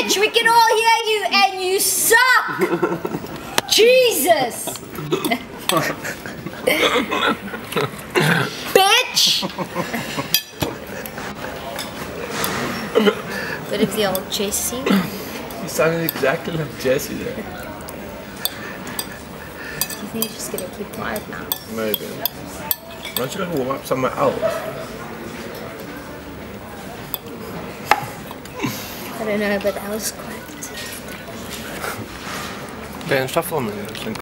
Bitch, we can all hear you and you suck! Jesus! Bitch! Bit of the old Jesse. You sounded exactly like Jesse there. Do you think he's just gonna keep quiet now? Maybe. Why don't you go warm up somewhere else? I don't know, but that was quite... Ben, stop filming.